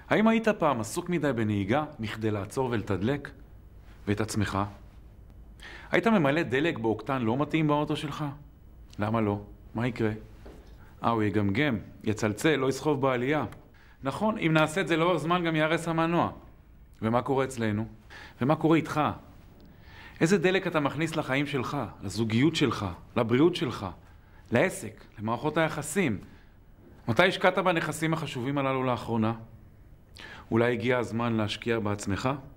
האם היית פעם עסוק מדי בנהיגה מכדי לעצור ולתדלק? ואת עצמך? היית ממלא דלק באוקטן לא מתאים באוטו שלך? למה לא? מה יקרה? הוא יגמגם, יצלצל, לא יסחוב בעלייה. נכון, אם נעשה את זה לאורך זמן גם יערס המנוע. ומה קורה אצלנו? ומה קורה איתך? איזה דלק אתה מכניס לחיים שלך, לזוגיות שלך, לבריאות שלך, לעסק, למערכות היחסים? מתי השקעת בנכסים החשובים הללו לאחרונה? אולי הגיע הזמן להשקיע בעצמך?